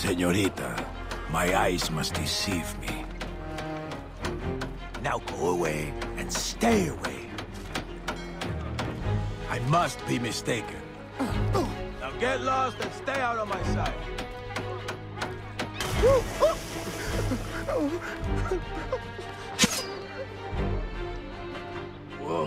Señorita, my eyes must deceive me. Now go away and stay away. I must be mistaken. Now get lost and stay out of my sight. Whoa.